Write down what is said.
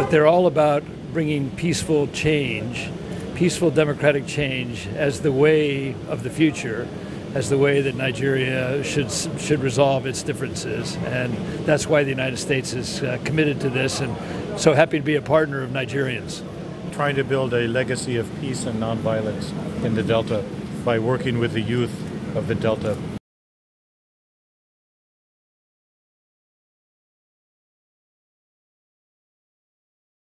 but they're all about bringing peaceful change, peaceful democratic change as the way of the future, as the way that Nigeria should resolve its differences. And that's why the United States is committed to this, and so happy to be a partner of Nigerians. Trying to build a legacy of peace and nonviolence in the Delta by working with the youth of the Delta.